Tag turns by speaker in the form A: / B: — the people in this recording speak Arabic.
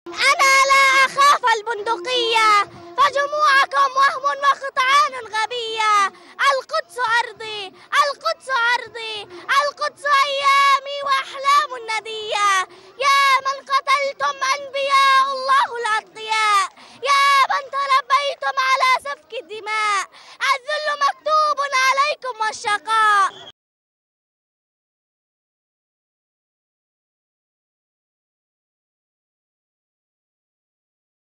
A: أنا لا أخاف البندقية، فجموعكم وهم وخطعان غبية. القدس أرضي، القدس أرضي، القدس أيامي وأحلام ندية. يا من قتلتم أنبياء الله الأتقياء، يا من تربيتم على سفك الدماء، الذل مكتوب عليكم والشقاء.